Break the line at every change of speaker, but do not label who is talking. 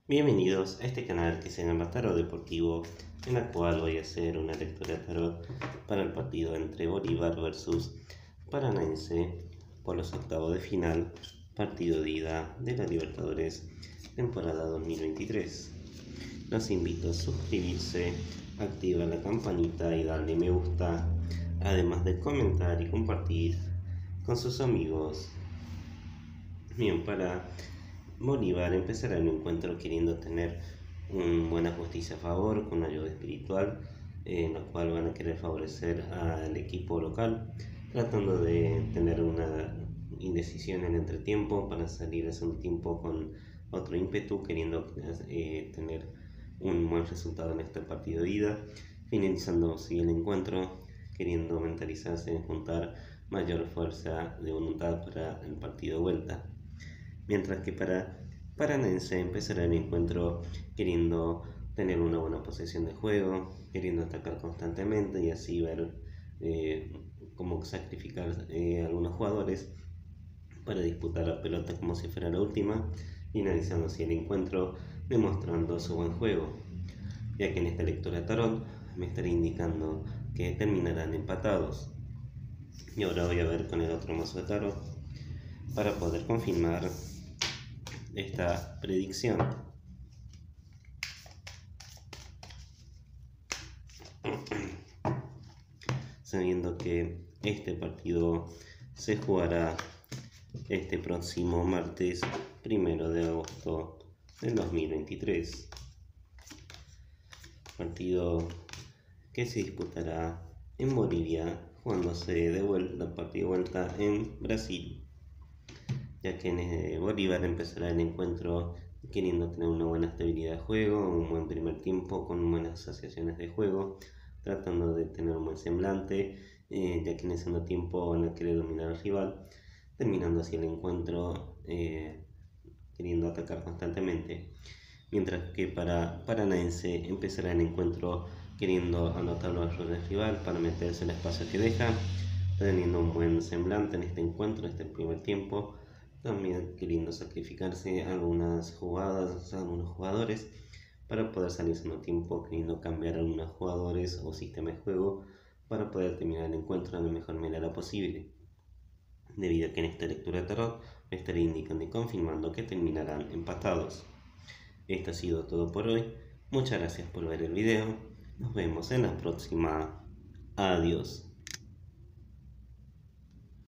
Bienvenidos a este canal que se llama Tarot Deportivo, en la cual voy a hacer una lectura de tarot para el partido entre Bolívar versus Paranaense por los octavos de final, partido de ida de la Libertadores, temporada 2023. Los invito a suscribirse, activar la campanita y darle me gusta, además de comentar y compartir con sus amigos. Bien, para Bolívar empezará el encuentro queriendo tener una buena justicia a favor, con ayuda espiritual, en la cual van a querer favorecer al equipo local, tratando de tener una indecisión en el entretiempo para salir hace un tiempo con otro ímpetu, queriendo tener un buen resultado en este partido de ida, finalizando así el encuentro, queriendo mentalizarse en juntar mayor fuerza de voluntad para el partido de vuelta. Mientras que para Paranaense empezará el encuentro queriendo tener una buena posesión de juego, queriendo atacar constantemente y así ver cómo sacrificar algunos jugadores para disputar la pelota como si fuera la última, finalizando así el encuentro demostrando su buen juego, ya que en esta lectura de tarot me estaré indicando que terminarán empatados. Y ahora voy a ver con el otro mazo de tarot para poder confirmar esta predicción. Sabiendo que este partido se jugará este próximo martes 1 de agosto del 2023, partido que se disputará en Bolivia, jugándose de vuelta, partido de vuelta en Brasil, ya que en Bolívar empezará el encuentro queriendo tener una buena estabilidad de juego, un buen primer tiempo con buenas asociaciones de juego, tratando de tener un buen semblante, ya que en el segundo tiempo van a querer dominar al rival, terminando así el encuentro queriendo atacar constantemente. Mientras que para Paranaense empezará el encuentro queriendo anotar los errores del rival para meterse en el espacio que deja, teniendo un buen semblante en este encuentro, este primer tiempo, también queriendo sacrificarse algunas jugadas, algunos jugadores para poder salir al mismo tiempo, queriendo cambiar algunos jugadores o sistema de juego para poder terminar el encuentro de la mejor manera posible, debido a que en esta lectura de tarot me estaré indicando y confirmando que terminarán empatados. Esto ha sido todo por hoy, muchas gracias por ver el video, nos vemos en la próxima, adiós.